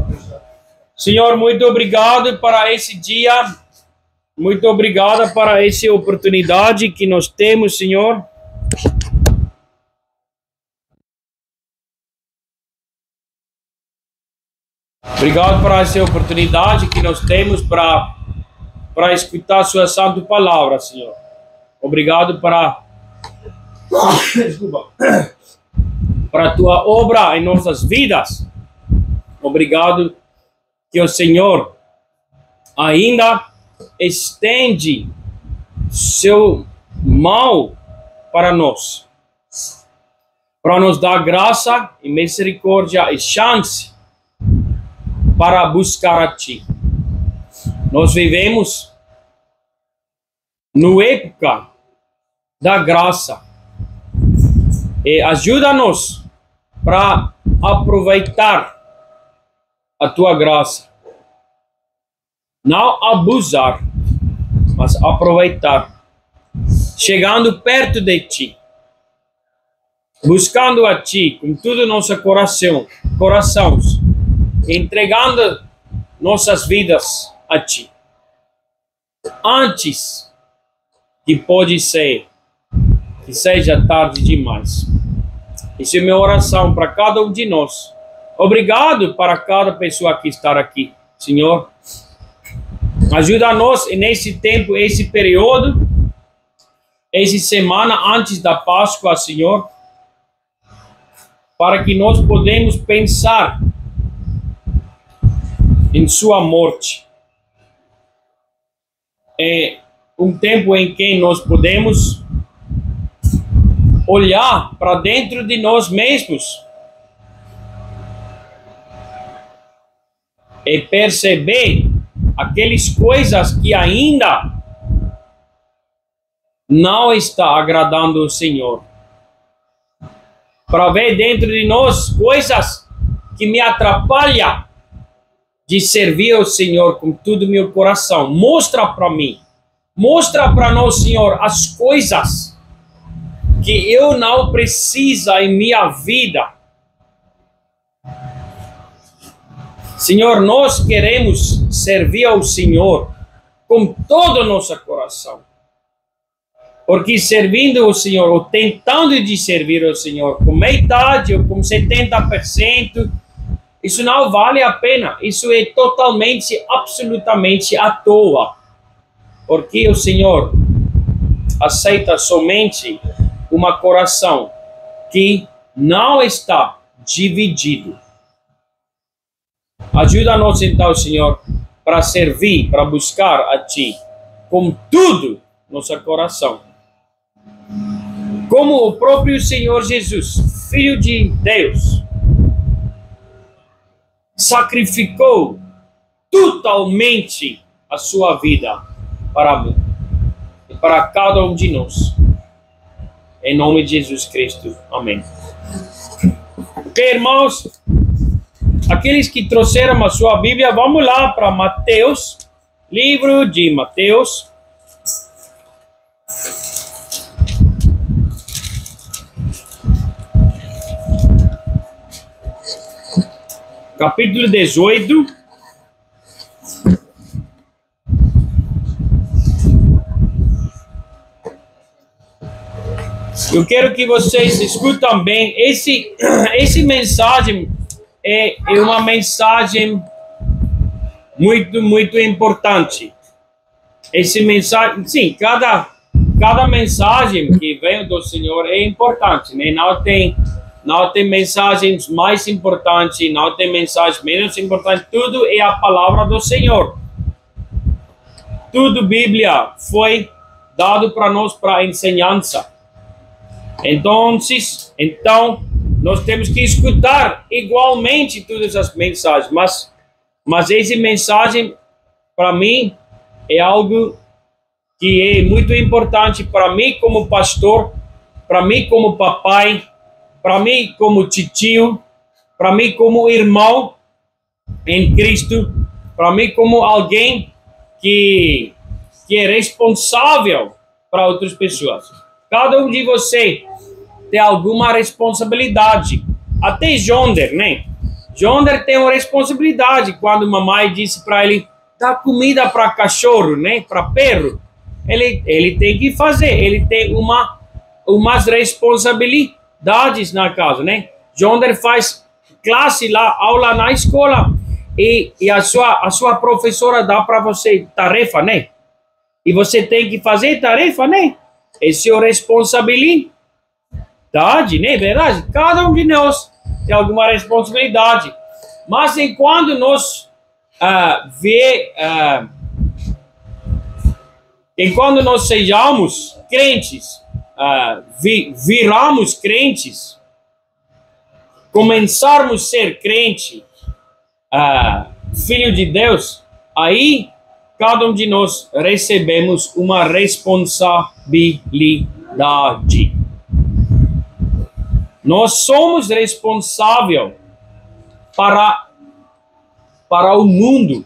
Senhor, muito obrigado para esse dia. Muito obrigado para essa oportunidade que nós temos, Senhor. Obrigado por essa oportunidade que nós temos para escutar sua santa palavra, Senhor. Obrigado para a tua obra em nossas vidas. Obrigado que o Senhor ainda estende seu mão para nós, para nos dar graça e misericórdia e chance para buscar a Ti. Nós vivemos na época da graça e ajuda-nos para aproveitar a Tua graça. Não abusar, mas aproveitar. Chegando perto de Ti, buscando a Ti com todo o nosso corações, entregando nossas vidas a Ti. Antes que pode ser que seja tarde demais. Essa é a minha oração para cada um de nós. Obrigado para cada pessoa que está aqui, Senhor. Ajuda-nos nesse tempo, esse período, essa semana antes da Páscoa, Senhor, para que nós podemos pensar em sua morte. É um tempo em que nós podemos olhar para dentro de nós mesmos e perceber aquelas coisas que ainda não está agradando o Senhor. Para ver dentro de nós coisas que me atrapalham de servir ao Senhor com todo o meu coração. Mostra para mim, mostra para nós, Senhor, as coisas que eu não preciso em minha vida. Senhor, nós queremos servir ao Senhor com todo o nosso coração. Porque servindo ao Senhor, ou tentando de servir ao Senhor com metade ou com 70%, isso não vale a pena. Isso é totalmente, absolutamente à toa. Porque o Senhor aceita somente um coração que não está dividido. Ajuda-nos então, Senhor, para servir, para buscar a Ti com tudo nosso coração. Como o próprio Senhor Jesus, Filho de Deus, sacrificou totalmente a sua vida para mim e para cada um de nós. Em nome de Jesus Cristo. Amém. Ok, irmãos? Aqueles que trouxeram a sua Bíblia, vamos lá para Mateus, livro de Mateus. Capítulo 18. Eu quero que vocês escutem bem. Esse mensagem é uma mensagem muito importante. Esse mensagem, sim, cada mensagem que vem do Senhor é importante, né? Não tem mensagens mais importantes, não tem mensagens menos importantes. Tudo é a palavra do Senhor. Tudo Bíblia foi dado para nós para ensinança. Então, nós temos que escutar igualmente todas as mensagens. Mas essa mensagem, para mim, é algo que é muito importante para mim como pastor, para mim como papai, para mim como tio, para mim como irmão em Cristo, para mim como alguém que é responsável para outras pessoas. Cada um de vocês tem alguma responsabilidade. Até Jonder, né? Jonder tem uma responsabilidade quando mamãe disse para ele dar comida para cachorro, né? Para perro. Ele tem que fazer. Ele tem umas responsabilidades na casa, né? Jonder faz classe lá, aula na escola e a sua professora dá para você tarefa, né? E você tem que fazer tarefa, né? É sua responsabilidade, né? Verdade? Cada um de nós tem alguma responsabilidade. Mas enquanto nós enquanto nós sejamos crentes, viramos crentes, começarmos a ser crente, filho de Deus, aí cada um de nós recebemos uma responsabilidade. Nós somos responsáveis para o mundo,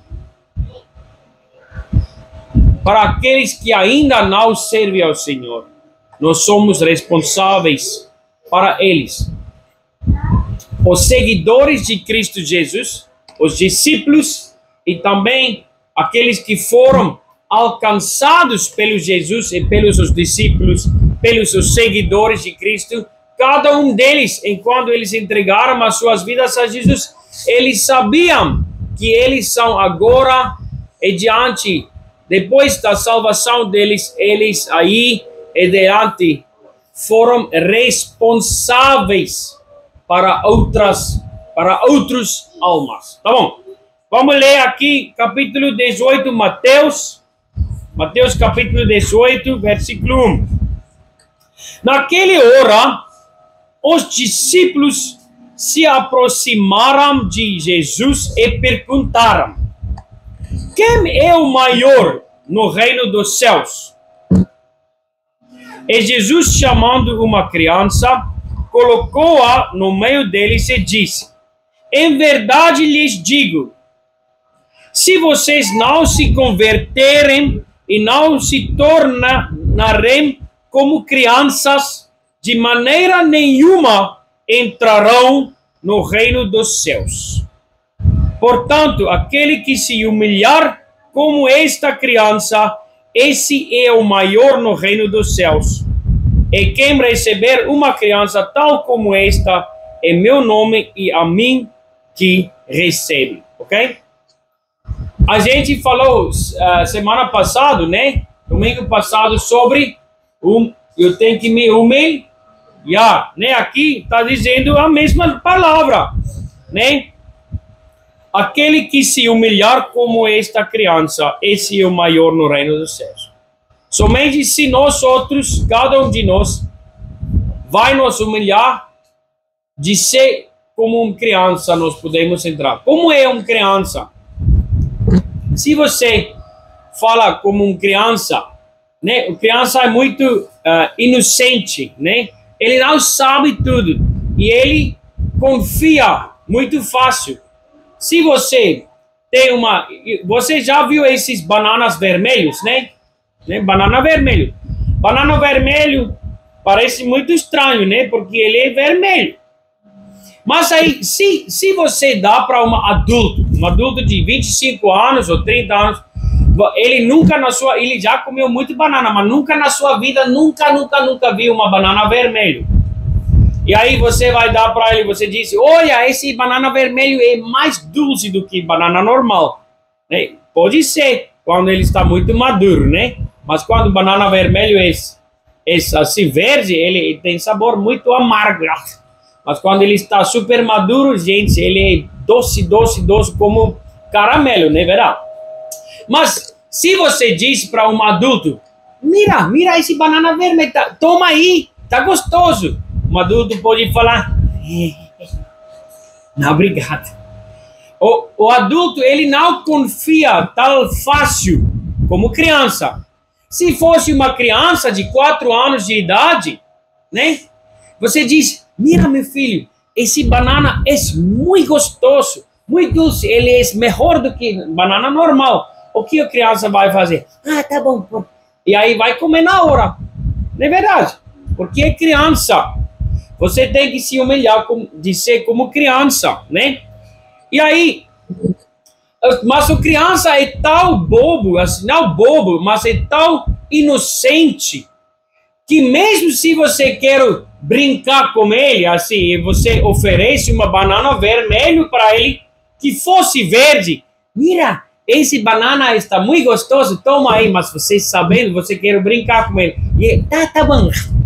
para aqueles que ainda não servem ao Senhor. Nós somos responsáveis para eles. Os seguidores de Cristo Jesus, os discípulos e também aqueles que foram alcançados pelo Jesus e pelos seus discípulos, pelos seus seguidores de Cristo, cada um deles, enquanto eles entregaram as suas vidas a Jesus, eles sabiam que eles são agora e diante, depois da salvação deles, eles aí e diante foram responsáveis para outros almas. Tá bom? Vamos ler aqui capítulo 18, Mateus capítulo 18, versículo 1. Naquela hora, os discípulos se aproximaram de Jesus e perguntaram: quem é o maior no reino dos céus? E Jesus, chamando uma criança, colocou-a no meio deles e disse: em verdade lhes digo, se vocês não se converterem e não se tornarem como crianças, de maneira nenhuma entrarão no reino dos céus. Portanto, aquele que se humilhar como esta criança, esse é o maior no reino dos céus. E quem receber uma criança tal como esta, é meu nome e a mim que recebe. Ok? A gente falou semana passada, né? Domingo passado, sobre eu tenho que me humilhar, né? Aqui está dizendo a mesma palavra, né? Aquele que se humilhar como esta criança, esse é o maior no reino dos céus. Somente se nós outros, cada um de nós, vai nos humilhar, de ser como uma criança, nós podemos entrar. Como é uma criança? Se você fala como uma criança, né? A criança é muito inocente, né? Ele não sabe tudo e ele confia muito fácil. Se você tem você já viu esses bananas vermelhos, né? Banana vermelho parece muito estranho, né? Porque ele é vermelho. Mas aí, se você dá para um adulto de 25 anos ou 30 anos, ele já comeu muito banana, mas nunca na sua vida, nunca viu uma banana vermelha. E aí você vai dar para ele, você diz: olha, esse banana vermelho é mais doce do que banana normal, né? Pode ser quando ele está muito maduro, né? Mas quando o banana vermelho é assim verde, ele tem sabor muito amargo. Mas quando ele está super maduro, gente, ele é doce como caramelo, né, verdade? Mas se você diz para um adulto: mira esse banana vermelho, toma aí, tá gostoso. Um adulto pode falar: não, obrigado. O adulto, ele não confia tão fácil como criança. Se fosse uma criança de 4 anos de idade, né? Você diz: mira, meu filho, esse banana é muito gostoso, muito doce, ele é melhor do que banana normal. O que a criança vai fazer? Ah, tá bom. E aí vai comer na hora. Não é verdade? Porque é criança. Você tem que se humilhar de ser como criança, né? E aí, mas a criança é tão bobo, assim, não bobo, mas é tão inocente, que mesmo se você quer brincar com ele, assim, você oferece uma banana vermelha para ele, que fosse verde. Mira, esse banana está muito gostoso, toma aí, mas você sabendo, você quer brincar com ele. E tá bom.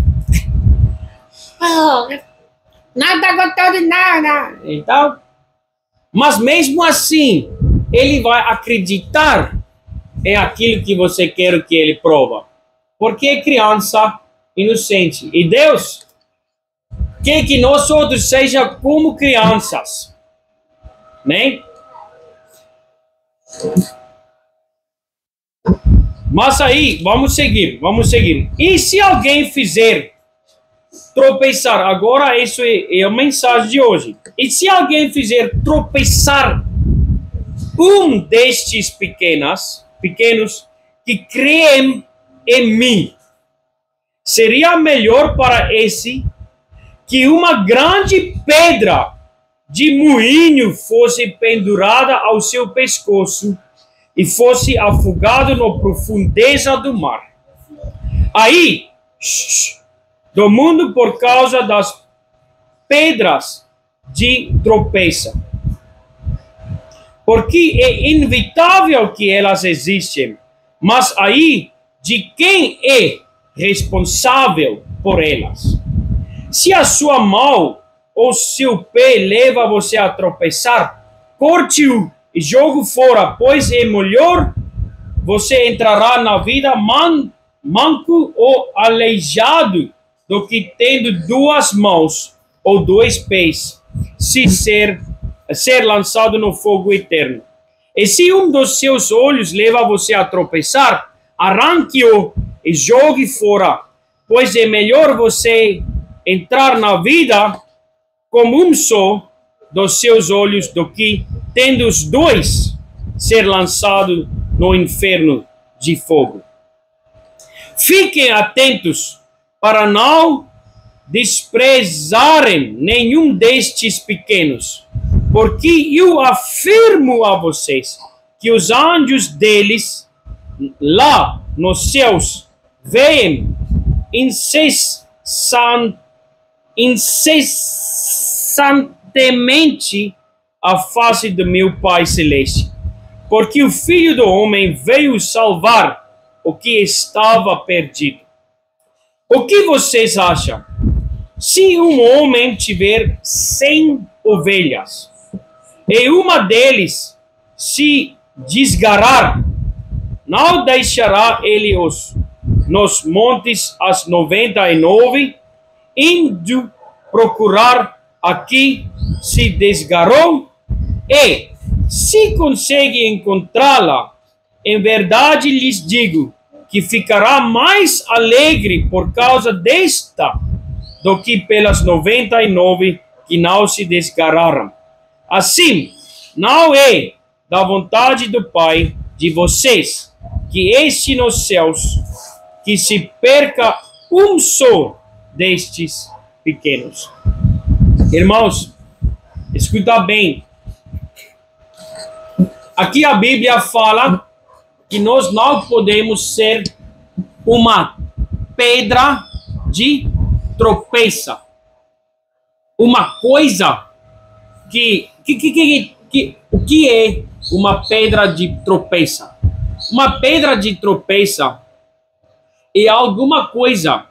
Nada gostoso de nada. Então, mas mesmo assim, ele vai acreditar em aquilo que você quer que ele prova. Porque é criança inocente. E Deus quer que nós outros sejamos como crianças. Né? Mas aí, vamos seguir. E se alguém fizer tropeçar, agora isso é a mensagem de hoje. E se alguém fizer tropeçar um destes pequenos que creem em mim, seria melhor para esse que uma grande pedra de moinho fosse pendurada ao seu pescoço e fosse afogado na profundeza do mar. Aí, do mundo por causa das pedras de tropeça. Porque é inevitável que elas existem, mas aí de quem é responsável por elas? Se a sua mão ou seu pé leva você a tropeçar, corte-o e jogue fora, pois é melhor você entrará na vida manco ou aleijado do que tendo duas mãos ou dois pés, se ser lançado no fogo eterno. E se um dos seus olhos leva você a tropeçar, arranque-o e jogue fora, pois é melhor você entrar na vida com um só dos seus olhos do que, tendo os dois, ser lançado no inferno de fogo. Fiquem atentos para não desprezarem nenhum destes pequenos, porque eu afirmo a vocês que os anjos deles, lá nos céus, veem incessantemente a face do meu Pai Celeste, porque o Filho do Homem veio salvar o que estava perdido. O que vocês acham? Se um homem tiver 100 ovelhas e uma deles se desgarrar, não deixará ele nos montes as 99, indo procurar a que se desgarrou, e se consegue encontrá-la, em verdade lhes digo que ficará mais alegre por causa desta do que pelas 99 que não se desgarraram. Assim, não é da vontade do Pai de vocês que este nos céus que se perca um só destes pequenos. Irmãos, escuta bem. Aqui a Bíblia fala que nós não podemos ser uma pedra de tropeça. Uma coisa o que é uma pedra de tropeça? Uma pedra de tropeça é alguma coisa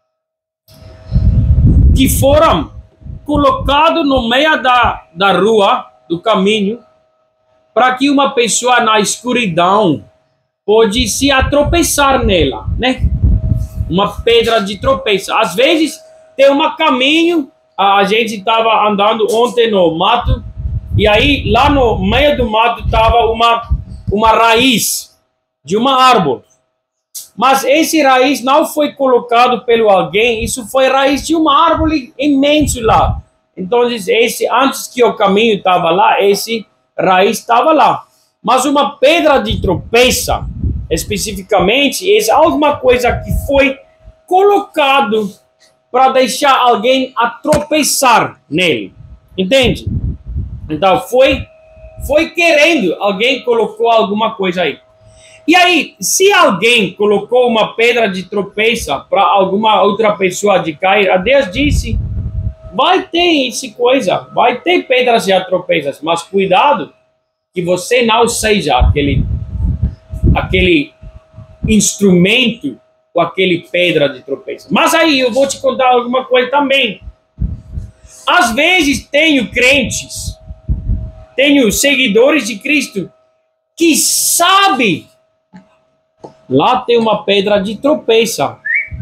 que foram colocado no meio da rua, do caminho, para que uma pessoa na escuridão pode se atropeçar nela, né? Uma pedra de tropeça. Às vezes tem um caminho, a gente estava andando ontem no mato, e aí lá no meio do mato estava uma raiz de uma árvore. Mas esse raiz não foi colocado pelo alguém, isso foi raiz de uma árvore imensa lá. Então, antes que o caminho estava lá, esse raiz estava lá. Mas uma pedra de tropeça, especificamente, é alguma coisa que foi colocado para deixar alguém a tropeçar nele. Entende? Então, foi foi querendo, alguém colocou alguma coisa aí. E aí, se alguém colocou uma pedra de tropeça para alguma outra pessoa de cair, a Deus disse, vai ter essa coisa, vai ter pedras de tropeças, mas cuidado que você não seja aquele instrumento com aquele pedra de tropeça. Mas aí eu vou te contar alguma coisa também. Às vezes tenho crentes, tenho seguidores de Cristo que sabem, lá tem uma pedra de tropeça.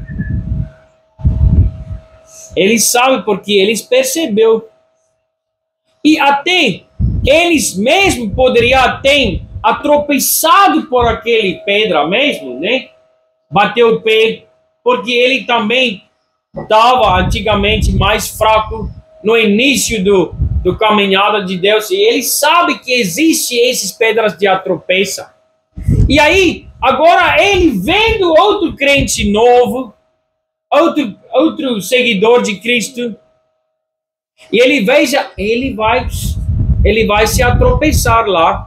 Eles sabem porque eles perceberam. E até eles mesmos poderiam ter atropeçado por aquele pedra mesmo, né? Bateu o pé, porque ele também estava antigamente mais fraco no início do caminhada de Deus. E ele sabe que existem essas pedras de tropeça. E aí, agora ele vendo outro crente novo, outro seguidor de Cristo, e ele veja, ele vai se atropeçar lá.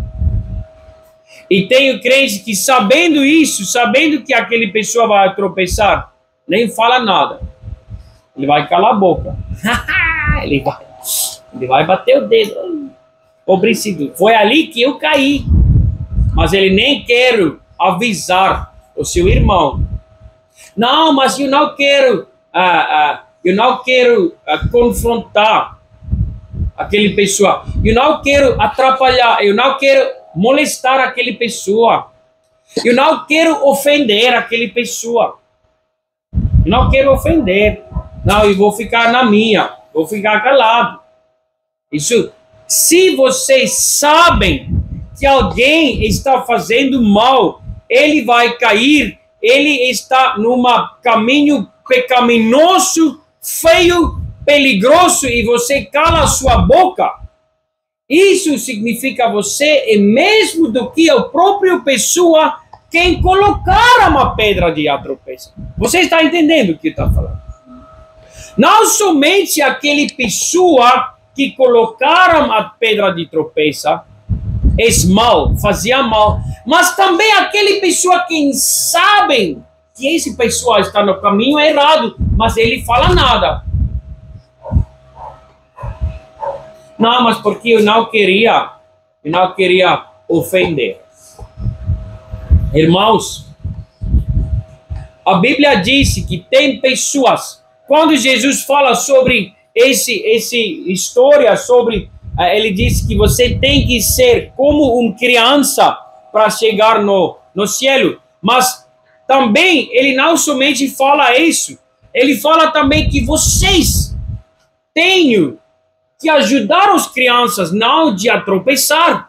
E tem o crente que sabendo isso, sabendo que aquele pessoa vai tropeçar, nem fala nada. Ele vai calar a boca. ele vai bater o dedo. Pobrecito, foi ali que eu caí. Mas ele nem quer avisar o seu irmão. Não, mas eu não quero confrontar aquele pessoa. Eu não quero atrapalhar, eu não quero molestar aquele pessoa. Eu não quero ofender aquele pessoa. Eu não quero ofender. Não, eu vou ficar na minha, vou ficar calado. Isso, se vocês sabem que alguém está fazendo mal, ele vai cair, ele está num caminho pecaminoso, feio, peligroso, e você cala a sua boca, isso significa você é mesmo do que a própria pessoa quem colocar uma pedra de tropeça. Você está entendendo o que está falando? Não somente aquele pessoa que colocaram a pedra de tropeça é mal, fazia mal, mas também aquele pessoa que sabe que esse pessoa está no caminho errado, mas ele fala nada. Não, mas porque eu não queria ofender. Irmãos, a Bíblia diz que tem pessoas, quando Jesus fala sobre essa história, sobre ele diz que você tem que ser como uma criança para chegar no céu, mas também ele não somente fala isso, ele fala também que vocês têm que ajudar as crianças não de tropeçar.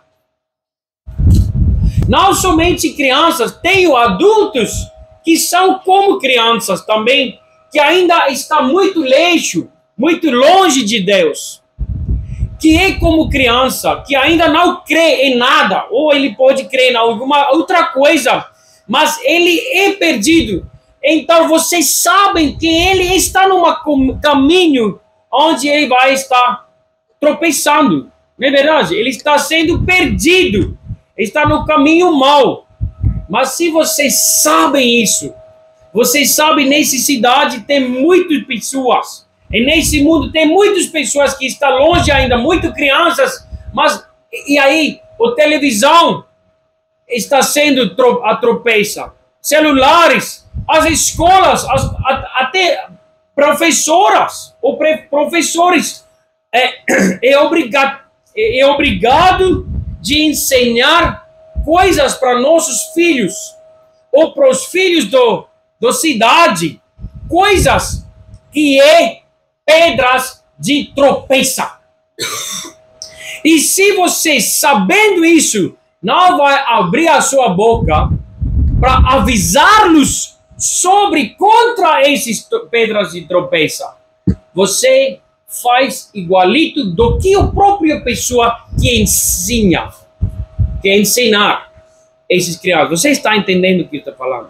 Não somente crianças, tenho adultos que são como crianças também, que ainda está muito longe de Deus, que é como criança, que ainda não crê em nada, ou ele pode crer em alguma outra coisa, mas ele é perdido. Então vocês sabem que ele está num caminho onde ele vai estar tropeçando, não é verdade? Ele está sendo perdido, está no caminho mau. Mas se vocês sabem isso, vocês sabem, nessa cidade tem muitas pessoas, e nesse mundo tem muitas pessoas que estão longe ainda, muitas crianças, mas e aí a televisão está sendo tropeça, celulares, as escolas, até professoras ou professores é obrigado de ensinar coisas para nossos filhos ou para os filhos da cidade, coisas que é pedras de tropeça. E se você, sabendo isso, não vai abrir a sua boca para avisar-los contra essas pedras de tropeça, você faz igualito do que a própria pessoa que ensina, que ensinar esses criados. Você está entendendo o que eu estou falando?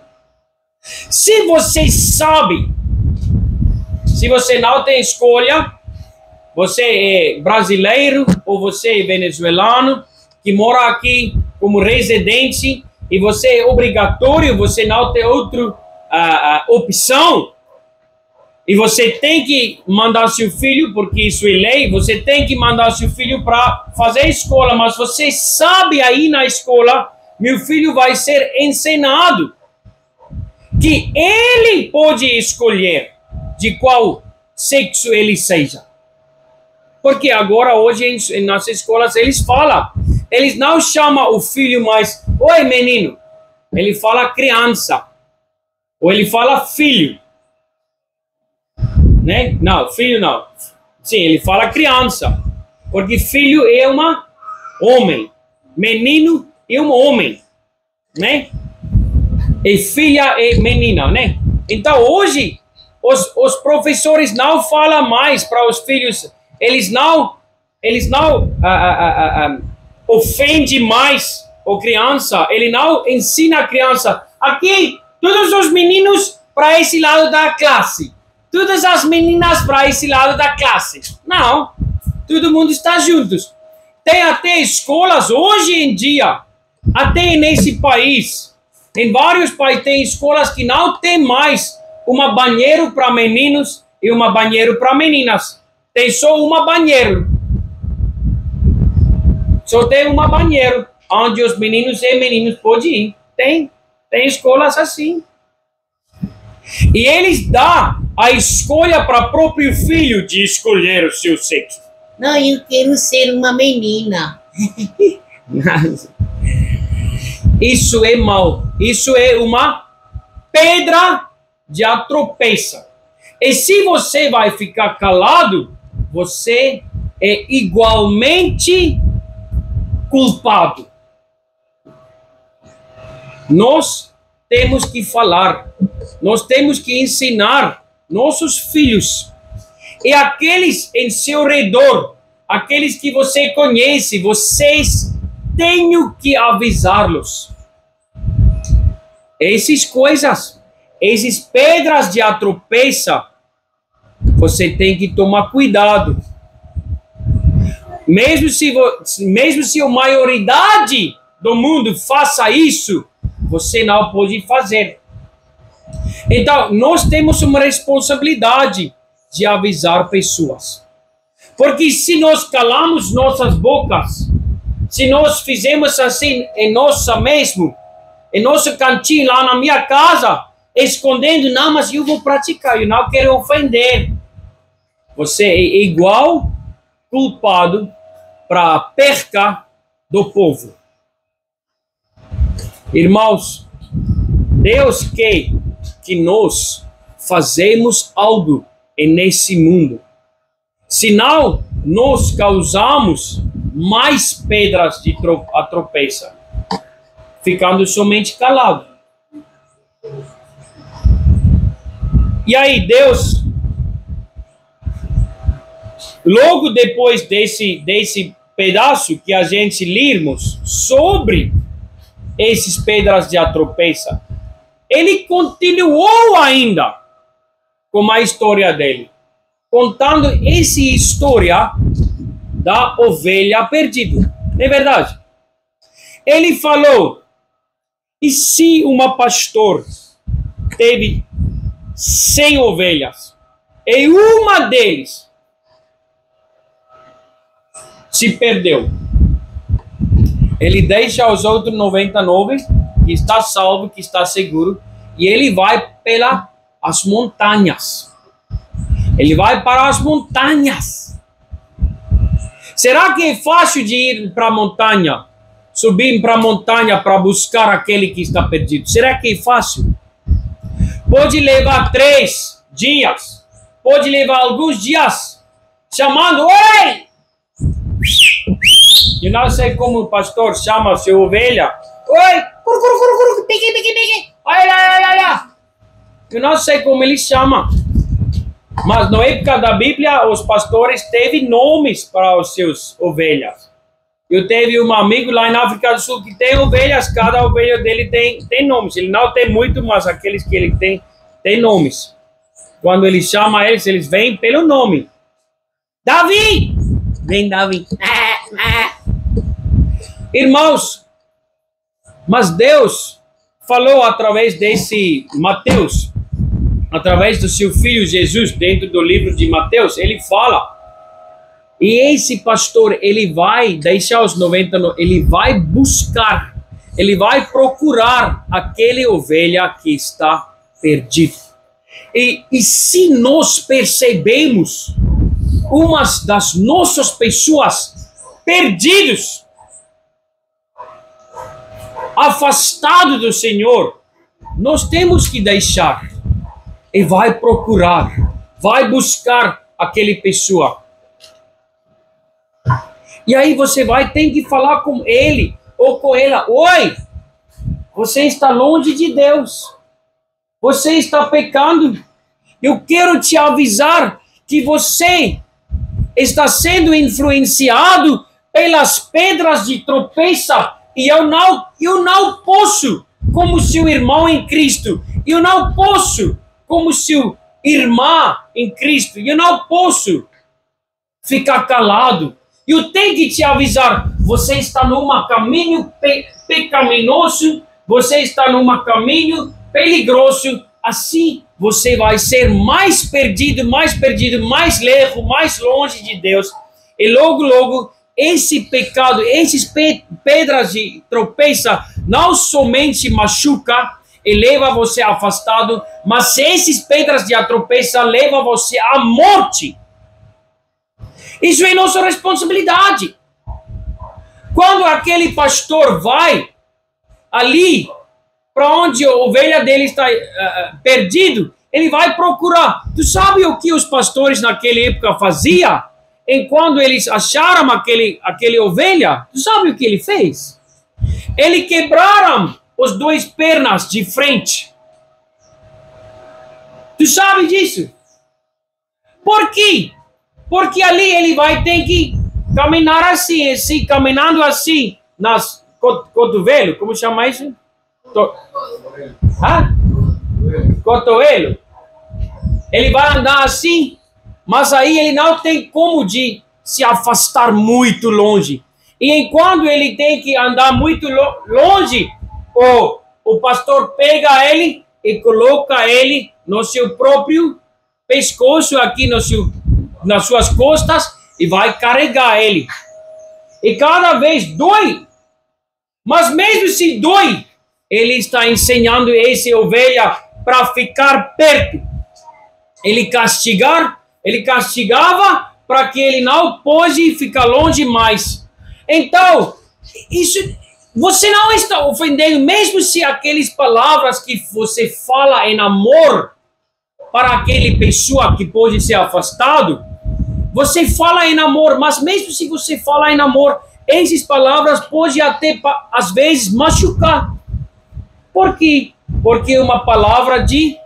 Se você sabe, se você não tem escolha, você é brasileiro ou você é venezuelano que mora aqui como residente e você é obrigatório, você não tem outra opção e você tem que mandar seu filho, porque isso é lei, você tem que mandar seu filho para fazer escola, mas você sabe aí na escola, meu filho vai ser ensinado que ele pode escolher de qual sexo ele seja. Porque agora, hoje, nas escolas, eles falam, eles não chamam o filho mais, oi menino, ele fala criança, ou ele fala filho, né? Não, filho não. Sim, ele fala criança, porque filho é uma homem, menino é um homem, né? E filha é menina, né? Então, hoje, os professores não falam mais para os filhos, eles não ofendem mais a criança, ele não ensina a criança, aqui, todos os meninos para esse lado da classe, todas as meninas para esse lado da classe. Não, todo mundo está juntos. Tem até escolas, hoje em dia, até nesse país, em vários países, tem escolas que não tem mais uma banheiro para meninos e uma banheiro para meninas. Tem só uma banheiro. Só tem uma banheiro, onde os meninos e meninas podem ir. Tem escolas assim. E eles dão a escolha para o próprio filho de escolher o seu sexo. Não, eu quero ser uma menina. Isso é mal. Isso é uma pedra de tropeça. E se você vai ficar calado, você é igualmente culpado. Nós temos que falar, nós temos que ensinar nossos filhos e aqueles em seu redor, aqueles que você conhece, vocês têm que avisá-los. Essas coisas, essas pedras de tropeça, você tem que tomar cuidado. Mesmo se a maioridade do mundo faça isso, você não pode fazer. Então, nós temos uma responsabilidade de avisar pessoas. Porque se nós calamos nossas bocas, se nós fizemos assim em nosso cantinho lá na minha casa, escondendo, não, mas eu vou praticar, eu não quero ofender. Você é igual culpado para a perca do povo. Irmãos, Deus quer que nós fazemos algo nesse mundo. Senão, nós causamos mais pedras de tropeça, ficando somente calado. E aí, Deus, logo depois desse pedaço que a gente lemos sobre essas pedras de tropeça, ele continuou ainda com a história dele, contando essa história da ovelha perdida. Não é verdade? Ele falou, e se uma pastor teve 100 ovelhas e uma deles se perdeu, ele deixa os outros 99 que está salvo, que está seguro, e ele vai pelas montanhas. Ele vai para as montanhas. Será que é fácil de ir para a montanha? Subir para a montanha para buscar aquele que está perdido? Será que é fácil? Pode levar 3 dias. Pode levar alguns dias. Chamando, oi! Eu não sei como o pastor chama a sua ovelha. Oi! Peguei. Ai. Eu não sei como ele chama. Mas na época da Bíblia, os pastores teve nomes para os seus ovelhas. Eu teve um amigo lá na África do Sul que tem ovelhas, cada ovelha dele tem nomes. Ele não tem muito, mas aqueles que ele tem nomes. Quando ele chama eles vêm pelo nome. Davi! Vem, Davi. Irmãos, mas Deus falou através desse Mateus, através do seu filho Jesus, dentro do livro de Mateus, ele fala. E esse pastor, ele vai deixar os 99, ele vai buscar, ele vai procurar aquela ovelha que está perdida. E se nós percebemos umas das nossas pessoas perdidas, afastadas do Senhor, nós temos que deixar e vai procurar, vai buscar aquela pessoa. E aí você vai ter que falar com ele ou com ela. Oi, você está longe de Deus. Você está pecando. Eu quero te avisar que você está sendo influenciado pelas pedras de tropeça. E eu não posso, como seu irmão em Cristo. Eu não posso, como seu irmã em Cristo. Eu não posso ficar calado. Eu tenho que te avisar, você está num caminho pecaminoso, você está num caminho perigoso, assim você vai ser mais perdido, mais longe de Deus. E logo, esse pecado, essas pedras de tropeça, não somente machuca e leva você afastado, mas essas pedras de tropeça levam você à morte. Isso é nossa responsabilidade. Quando aquele pastor vai ali para onde a ovelha dele está perdido, ele vai procurar. Tu sabe o que os pastores naquela época faziam? Enquanto eles acharam aquele ovelha, tu sabe o que ele fez? Ele quebraram as duas pernas de frente. Tu sabe disso? Por quê? Porque ali ele vai ter que caminhar assim, caminhando assim, nas cotovelo, como chama isso? Cotovelo. Ele vai andar assim, mas aí ele não tem como de se afastar muito longe. E enquanto ele tem que andar muito longe, o pastor pega ele e coloca ele no seu próprio pescoço, aqui nas suas costas, e vai carregar ele. E cada vez dói. Mas mesmo se dói, ele está ensinando essa ovelha para ficar perto. Ele castigava para que ele não pôde ficar longe mais. Então, você não está ofendendo, mesmo se aquelas palavras que você fala em amor para aquela pessoa que pode ser afastado, você fala em amor, mas mesmo se você fala em amor, essas palavras podem até, às vezes, machucar. Por quê? Porque uma palavra de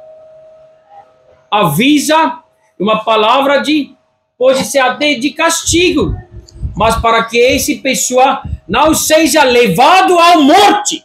avisa, uma palavra pode ser até de castigo, mas para que essa pessoa não seja levado à morte.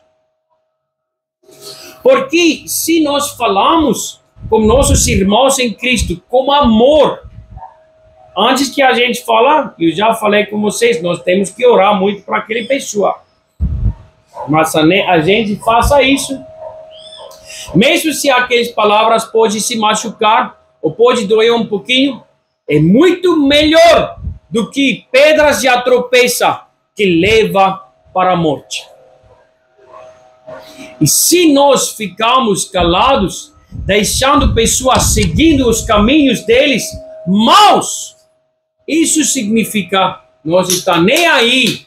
Porque se nós falamos com nossos irmãos em Cristo com amor, antes que a gente fala, eu já falei com vocês, nós temos que orar muito para aquela pessoa. Mas a gente faça isso. Mesmo se aquelas palavras podem se machucar, ou pode doer um pouquinho, é muito melhor do que pedras de tropeça que leva para a morte. E se nós ficarmos calados, deixando pessoas seguindo os caminhos deles maus, isso significa nós está nem aí,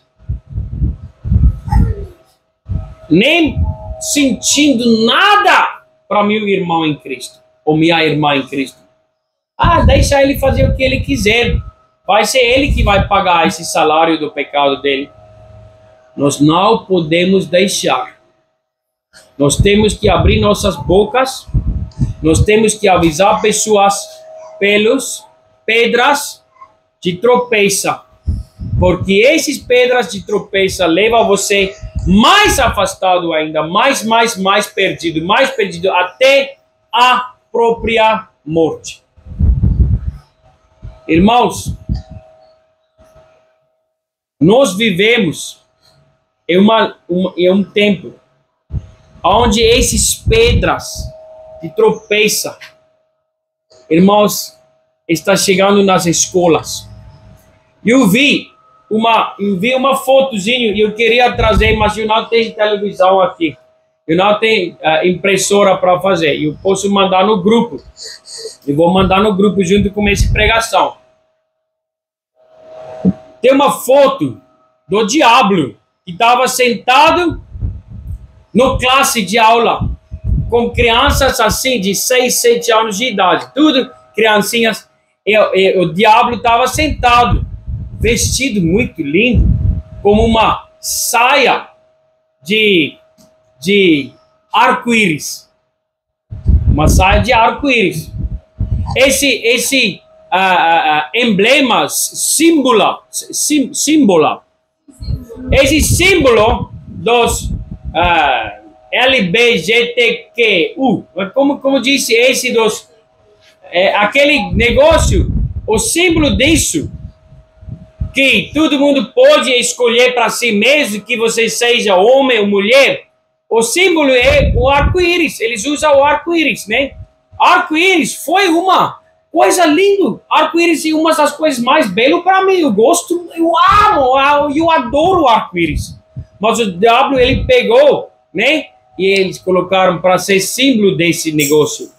nem sentindo nada para meu irmão em Cristo, ou minha irmã em Cristo. Deixa ele fazer o que ele quiser. Vai ser ele que vai pagar esse salário do pecado dele. Nós não podemos deixar. Nós temos que abrir nossas bocas. Nós temos que avisar pessoas pelos pedras de tropeça. Porque essas pedras de tropeça levam você mais afastado ainda, mais perdido até a própria morte. Irmãos, Nós vivemos em um tempo onde essas pedras de tropeça, irmãos, está chegando nas escolas. Eu vi uma fotozinha e eu queria trazer, mas eu não tenho televisão aqui. Eu não tenho impressora para fazer. Eu posso mandar no grupo. Eu vou mandar no grupo junto com essa pregação. Tem uma foto do diabo que estava sentado no classe de aula com crianças assim de 6, 7 anos de idade. Tudo criancinhas. E o diabo estava sentado, vestido muito lindo, como uma saia de arco-íris. Uma saia de arco-íris. Esse emblema, símbolo, esse símbolo dos LGBTQ, como disse, esse dos aquele negócio, o símbolo disso, que todo mundo pode escolher para si mesmo, que você seja homem ou mulher. O símbolo é o arco-íris. Eles usam o arco-íris, né? Arco-íris foi uma coisa linda. Arco-íris é uma das coisas mais belas para mim. Eu gosto, eu amo, eu adoro o arco-íris. Mas o diabo, ele pegou, né? E eles colocaram para ser símbolo desse negócio.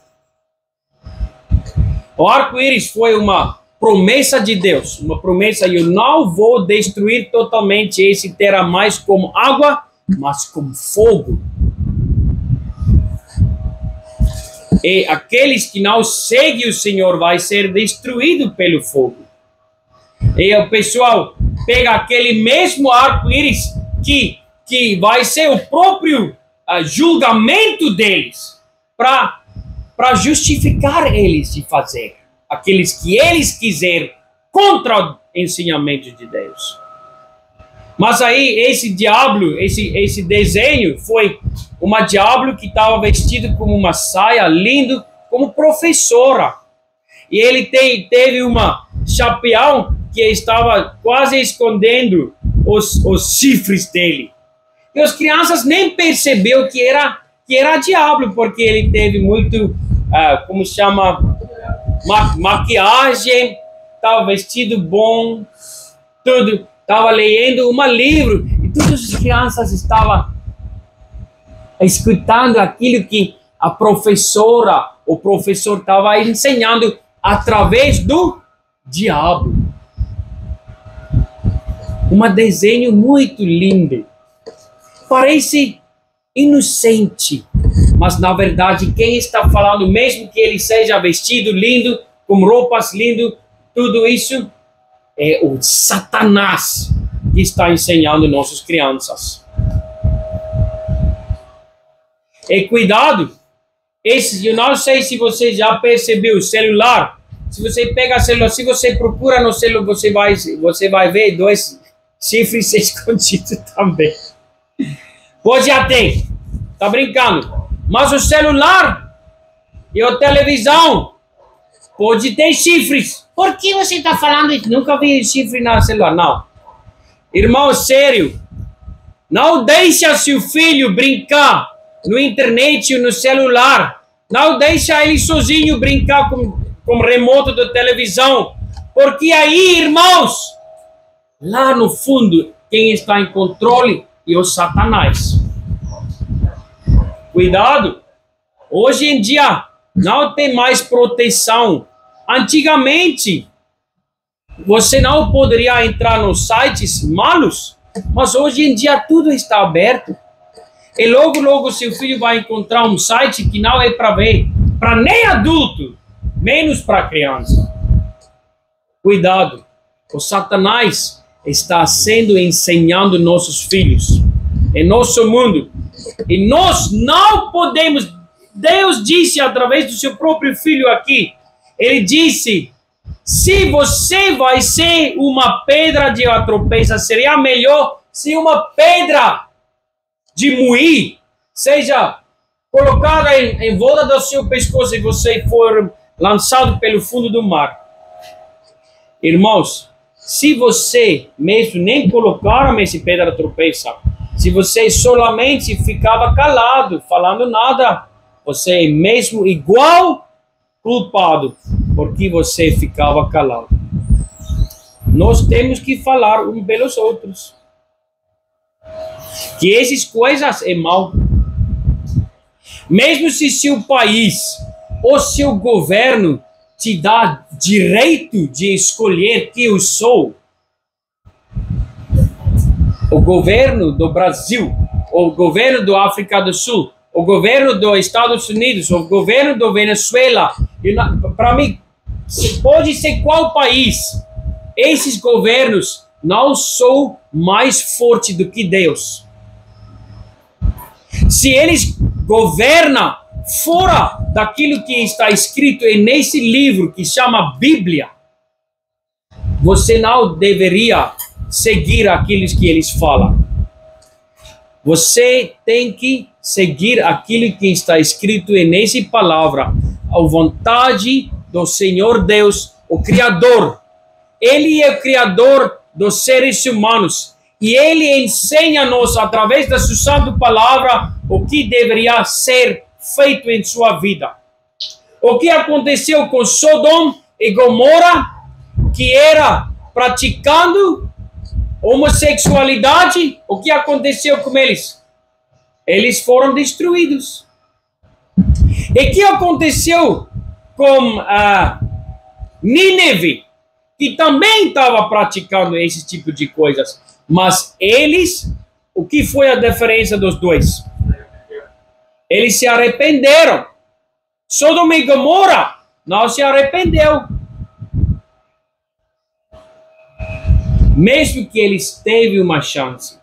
O arco-íris foi uma promessa de Deus. Uma promessa, eu não vou destruir totalmente esse terra mais como água, mas com fogo. E aqueles que não seguem o Senhor vai ser destruído pelo fogo. E o pessoal pega aquele mesmo arco-íris que vai ser o próprio julgamento deles para justificar eles de fazer aqueles que eles quiserem contra o ensinamento de Deus. Mas aí esse diabo, esse desenho foi uma diabo que estava vestido como uma saia lindo, como professora. E ele teve uma chapéu que estava quase escondendo os chifres dele. E as crianças nem perceberam que era diabo, porque ele teve muito, como chama, maquiagem, estava vestido bom, tudo. Estava lendo um livro e todas as crianças estavam escutando aquilo que a professora, o professor estava ensinando através do diabo. Um desenho muito lindo. Parece inocente, mas na verdade quem está falando, mesmo que ele seja vestido lindo, com roupas lindas, tudo isso é o Satanás que está ensinando nossas crianças. E cuidado, eu não sei se você já percebeu o celular. Se você pega o celular, se você procura no celular, você vai ver 2 chifres escondidos também. Pode até, tá brincando. Mas o celular e a televisão pode ter chifres. Por que você está falando isso? Nunca vi chifre no celular, não. Irmão, sério. Não deixa seu filho brincar no internet ou no celular. Não deixa ele sozinho brincar com o remoto da televisão. Porque aí, irmãos, lá no fundo, quem está em controle é o Satanás. Cuidado. Hoje em dia, não tem mais proteção. Antigamente, você não poderia entrar nos sites malos, mas hoje em dia tudo está aberto. E logo, logo seu filho vai encontrar um site que não é para ver, para nem adulto, menos para criança. Cuidado, o Satanás está sendo ensinando nossos filhos, em nosso mundo. E nós não podemos, Deus disse através do seu próprio filho aqui, ele disse, se você vai ser uma pedra de tropeça, seria melhor se uma pedra de moer seja colocada em volta do seu pescoço e você for lançado pelo fundo do mar. Irmãos, se você mesmo nem colocaram esse pedra tropeça, se você solamente ficava calado, falando nada, você é mesmo igual culpado, porque você ficava calado. Nós temos que falar uns pelos outros. Que essas coisas é mal. Mesmo se seu país ou seu governo te dá direito de escolher quem eu sou, o governo do Brasil, o governo da África do Sul, o governo dos Estados Unidos, o governo da Venezuela, para mim, pode ser qual país, esses governos não são mais fortes do que Deus. Se eles governam fora daquilo que está escrito nesse livro que chama Bíblia, você não deveria seguir aquilo que eles falam. Você tem que seguir aquilo que está escrito nessa palavra, a vontade do Senhor Deus, o Criador. Ele é o Criador dos seres humanos e Ele ensina-nos através da sua santa palavra o que deveria ser feito em sua vida. O que aconteceu com Sodoma e Gomorra, que era praticando homossexualidade, o que aconteceu com eles? Eles foram destruídos. E o que aconteceu com Nínive, que também estava praticando esse tipo de coisas, mas eles, o que foi a diferença dos dois? Eles se arrependeram. Sodoma e Gomorra não se arrependeu. Mesmo que eles teve uma chance.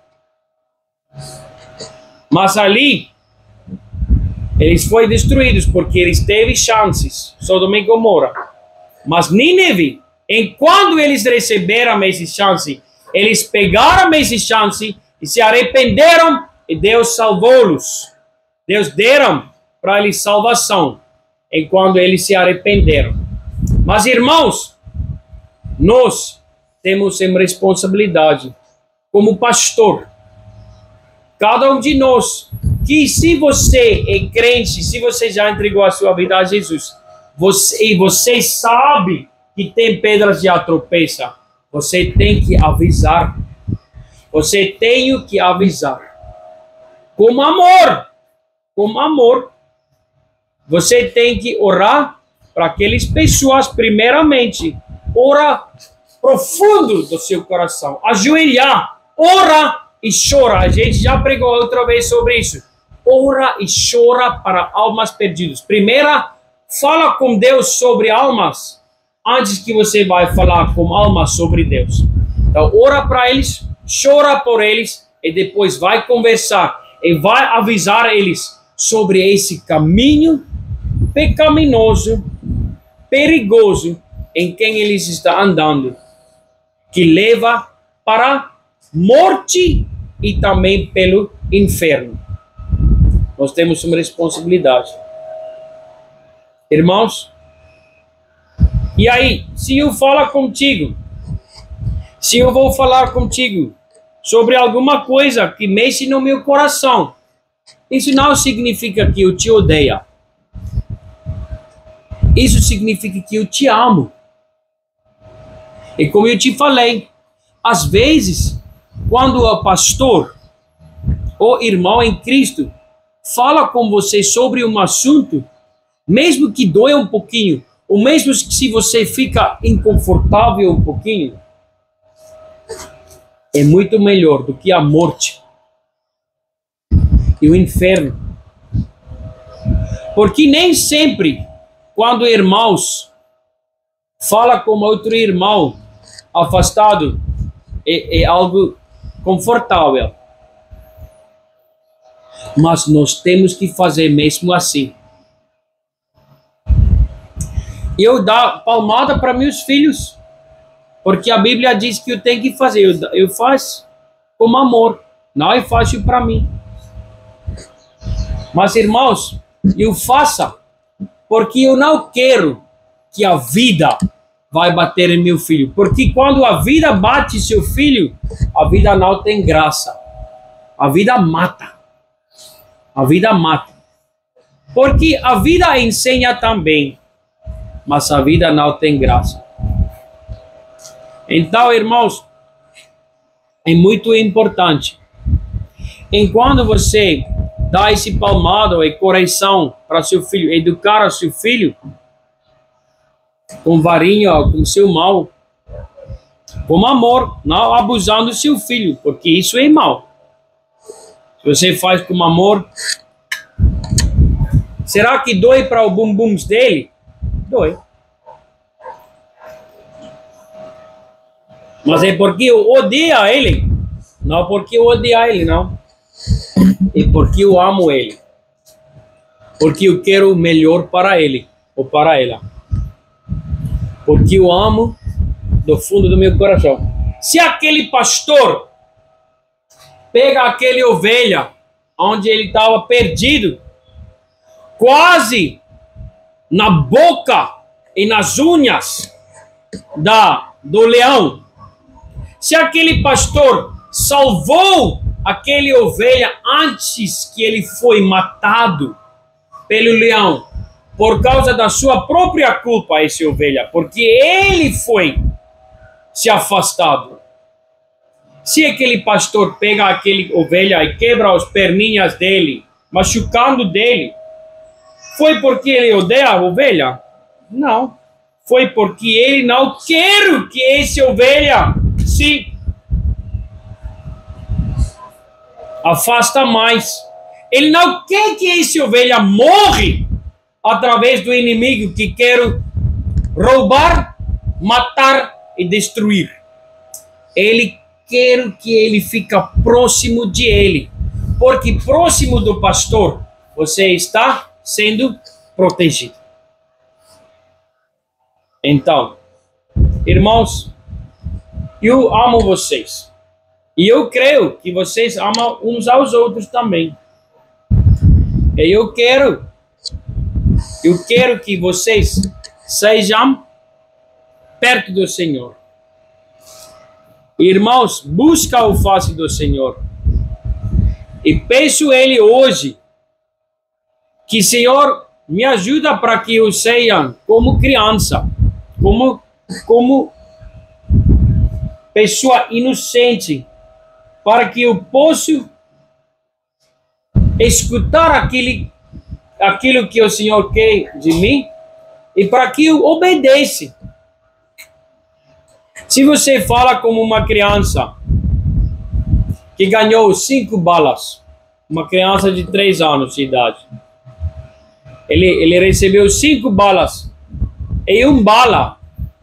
Mas ali, eles foram destruídos porque eles teve chances. Sodoma e Gomorra. Mas Nínive, enquanto eles receberam essa chance, eles pegaram essa chance e se arrependeram e Deus salvou-los. Deus deram para eles salvação, enquanto eles se arrependeram. Mas, irmãos, nós temos uma responsabilidade como pastor. Cada um de nós, que se você é crente, se você já entregou a sua vida a Jesus, você sabe que tem pedras de tropeça, você tem que avisar. Você tem que avisar. Com amor. Com amor. Você tem que orar para aquelas pessoas, primeiramente. Ora profundo do seu coração. Ajoelhar. Ora e chora. A gente já pregou outra vez sobre isso. Ora e chora para almas perdidas. Primeiro, fala com Deus sobre almas, antes que você vai falar com almas sobre Deus. Então, ora para eles, chora por eles, e depois vai conversar, e vai avisar eles sobre esse caminho pecaminoso, perigoso, em quem eles estão andando, que leva para morte e também pelo inferno. Nós temos uma responsabilidade. Irmãos, e aí, se eu falar contigo, se eu vou falar contigo sobre alguma coisa que mexe no meu coração, isso não significa que eu te odeio. Isso significa que eu te amo. E como eu te falei, às vezes, quando o pastor ou irmão em Cristo fala com você sobre um assunto, mesmo que doia um pouquinho, ou mesmo se você fica inconfortável um pouquinho, é muito melhor do que a morte e o inferno. Porque nem sempre, quando irmãos falam com outro irmão afastado, é algo confortável. Mas nós temos que fazer mesmo assim. Eu dou palmada para meus filhos, porque a Bíblia diz que eu tenho que fazer. Eu faço com amor, não é fácil para mim. Mas, irmãos, eu faço porque eu não quero que a vida vai bater em meu filho. Porque quando a vida bate seu filho, a vida não tem graça. A vida mata. A vida mata. Porque a vida ensina também, mas a vida não tem graça. Então, irmãos, é muito importante. Enquanto você dá esse palmado e correção para seu filho, educar o seu filho, com varinha, com seu mal, com amor, não abusando do seu filho, porque isso é mal. Se você faz com amor, será que dói para o bumbum dele? Dói. Mas é porque eu odeio ele, não porque eu odeio ele, não. É porque eu amo ele, porque eu quero o melhor para ele ou para ela. Porque eu amo do fundo do meu coração. Se aquele pastor pega aquele ovelha onde ele estava perdido, quase na boca e nas unhas do leão, se aquele pastor salvou aquele ovelha antes que ele foi matado pelo leão, por causa da sua própria culpa, esse ovelha, porque ele foi se afastado. Se aquele pastor pega aquele ovelha e quebra as perninhas dele, machucando dele, foi porque ele odeia a ovelha? Não. Foi porque ele não quer que esse ovelha se afasta mais. Ele não quer que esse ovelha morre através do inimigo que quer roubar, matar e destruir. Ele quer que ele fique próximo de ele, porque próximo do pastor você está sendo protegido. Então, irmãos, eu amo vocês e eu creio que vocês amam uns aos outros também. E eu quero que vocês sejam perto do Senhor. Irmãos, busca o face do Senhor. E peço a Ele hoje que, Senhor, me ajuda para que eu seja como criança, como pessoa inocente, para que eu possa escutar aquilo que o Senhor quer de mim e para que eu obedeça. Se você fala como uma criança que ganhou 5 balas, uma criança de 3 anos de idade, ele recebeu 5 balas e 1 bala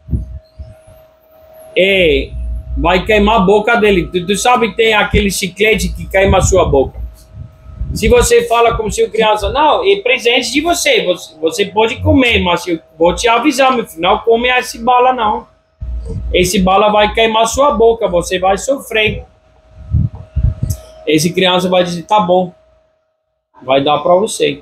vai queimar a boca dele. Tu sabe que tem aquele chiclete que queima a sua boca. Se você fala como se criança, não, é presente de você pode comer, mas eu vou te avisar, meu filho, não come esse bala não. Esse bala vai queimar sua boca, você vai sofrer. Esse criança vai dizer, tá bom, vai dar para você.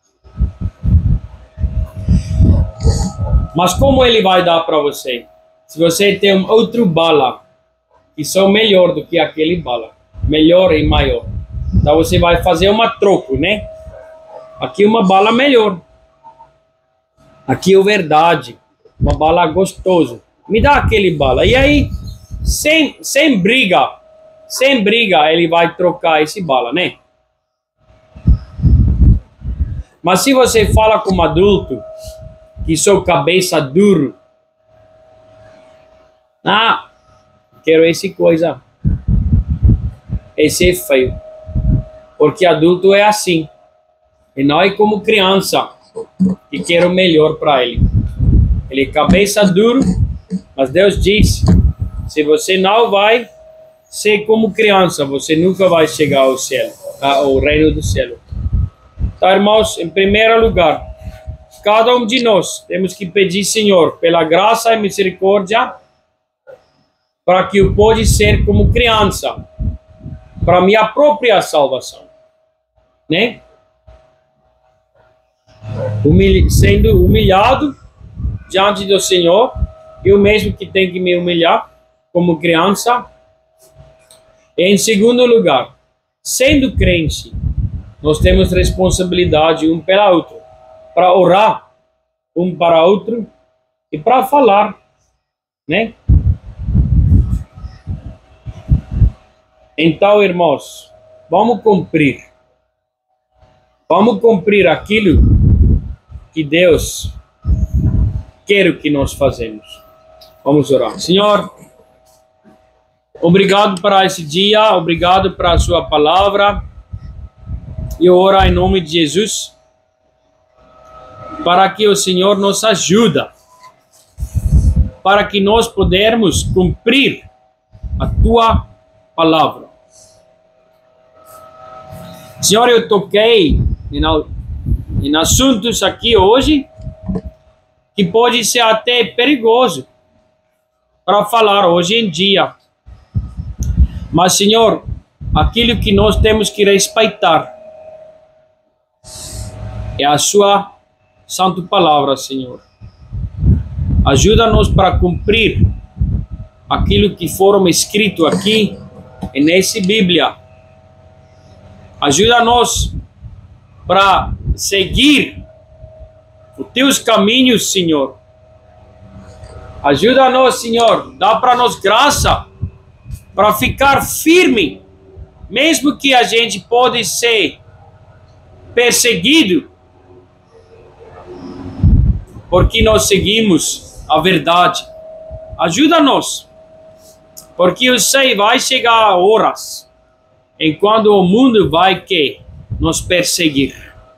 Mas como ele vai dar para você? Se você tem um outro bala que são melhor do que aquele bala, melhor e maior, então você vai fazer uma troco, né? Aqui uma bala melhor, aqui é verdade, uma bala gostosa. Me dá aquele bala. E aí, sem briga, ele vai trocar esse bala, né? Mas se você fala como adulto, que sou cabeça duro, quero esse coisa, esse é feio, porque adulto é assim, e não é como criança, que quer o melhor para ele. Ele é cabeça duro, mas Deus diz, se você não vai ser como criança, você nunca vai chegar ao céu, ao reino do céu. Então, irmãos, em primeiro lugar, cada um de nós temos que pedir, Senhor, pela graça e misericórdia, para que eu possa ser como criança, para minha própria salvação, né? Sendo humilhado diante do Senhor Eu mesmo que tenho que me humilhar como criança. E em segundo lugar, sendo crente, nós temos responsabilidade um pela outra, para orar um para outro e para falar, né? Então, irmãos, vamos cumprir aquilo que Deus quer que nós fazemos. Vamos orar. Senhor, obrigado para esse dia, obrigado para a sua palavra. Eu oro em nome de Jesus, para que o Senhor nos ajude, para que nós pudermos cumprir a tua palavra. Senhor, eu toquei em assuntos aqui hoje que pode ser até perigoso para falar hoje em dia. Mas, Senhor, aquilo que nós temos que respeitar é a sua santa palavra, Senhor. Ajuda-nos para cumprir aquilo que foram escrito aqui nessa Bíblia. Ajuda-nos para seguir os teus caminhos, Senhor. Ajuda-nos, Senhor. Dá para nós graça para ficar firme, mesmo que a gente pode ser perseguido, porque nós seguimos a verdade. Ajuda-nos, porque eu sei vai chegar horas enquanto o mundo vai que nos perseguir.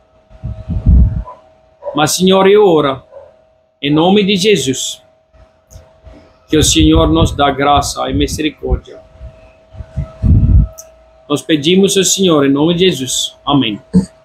Mas, Senhor, eu oro em nome de Jesus, que o Senhor nos dá graça e misericórdia. Nós pedimos ao Senhor em nome de Jesus. Amém.